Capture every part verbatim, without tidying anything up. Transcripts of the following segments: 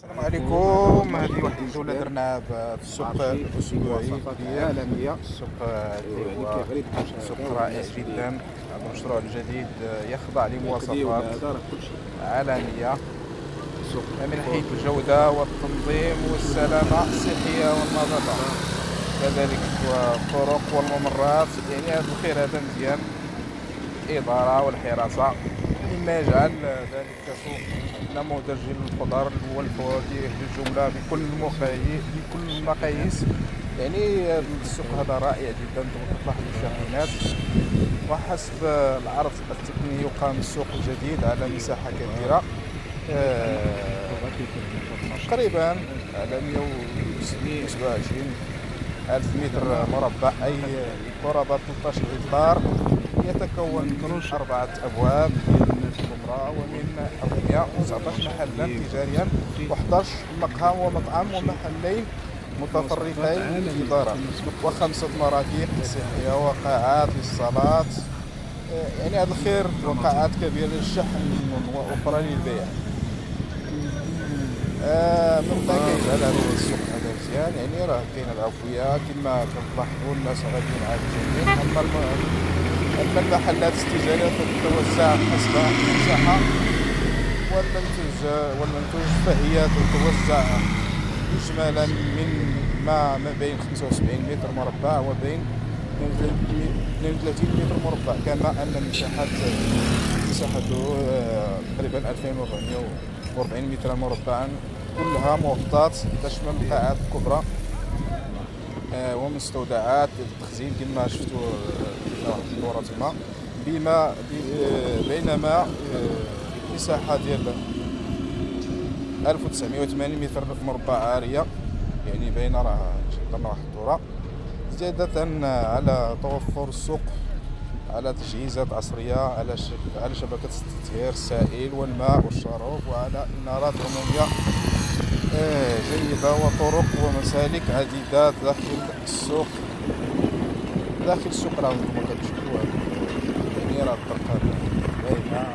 السلام عليكم. هذه واحد الجولة درناها في السوق الأسبوعي العالمية. السوق اللي هو سوق رائع جدا. هذا المشروع الجديد يخضع لمواصفات عالمية من حيث الجودة والتنظيم والسلامة الصحية والنظافة، كذلك الطرق والممرات. يعني هذا الخير هذا مزيان، الإدارة والحراسة، مما يجعل ذلك سوق نموذج للخضر والفواكه بالجملة بكل المقاييس بكل المقاييس. يعني السوق هذا رائع جدا تلاحظ الشاحنات، وحسب العرض التقني يقام السوق الجديد على مساحة كبيرة تقريبا على مئة وسبعة وعشرين ألف متر مربع، أي قرابة ثلاثة عشر هكتار. يتكون من أربعة أبواب كبرى ومن أربعمائة وتسعة عشر محلا تجاريا وأحد عشر مقهى ومطعم ومحلين متفرقين للإدارة، وخمسة مرافق صحية وقاعات للصلاة. يعني هذا الخير، وقاعات كبيرة للشحن وأخرى للبيع. آه مما كيجعل هذا السوق هذا مزيان. يعني راه كاينه العفوية كما كنلاحظوا، الناس غاديين عاديين. أما أما المحلات التجارية تتوزع حسب المساحة والمنتوج والمنتوج فهي تتوزع إجمالا من ما ما بين خمسة وسبعين متر مربع وبين اثنين وثلاثين متر مربع، كما أن مساحة مساحته تقريبا ألفين وأربعمائة وأربعين مترا مربعا، كلها مغطاة تشمل القاعات الكبرى ومستودعات التخزين كما شفتوا واحد الدورة تما. بما بينما مساحة ديال ألف وتسعمائة وثمانين متر مربع عارية، يعني باينة راه درنا واحد الدورة. زيادة على توفر السوق على تجهيزات عصرية، على على شبكة التطهير السائل والماء والشراب، وعلى إنارات عمومية جيدة وطرق ومسالك عديدة داخل السوق. داخل السوق راه نتوما كتشوفوا يعني راه الطرق باينة،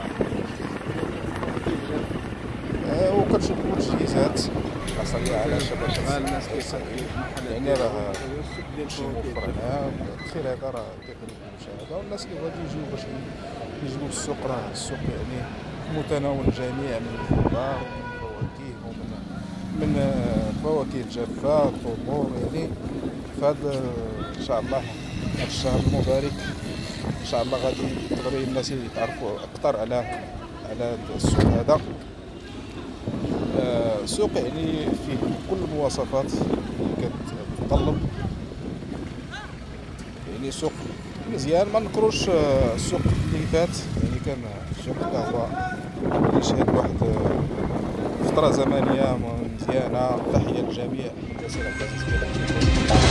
وكتشوفوا التجهيزات العصرية على شبكة السائل. يعني راه كلشي موفر هنا. الخير هذا راه كيكون بالمشاهدة، والناس اللي غادي يجيو باش يجيو للسوق، راه السوق يعني متناول الجميع من الخضار ومن الفواكه ومن من الفواكه الجافة، التمور. يعني فهذا ان شاء الله هذا الشهر المبارك ان شاء الله غادي يقدروا الناس يتعرفوا اكثر على على السوق هذا. آه سوق يعني فيه كل المواصفات اللي كتطلب، يعني سوق مزيان. ما نكروش السوق اللي فات، يعني كان السوق هو يشهد واحد فترة زمنية مزيانة. تحية للجميع.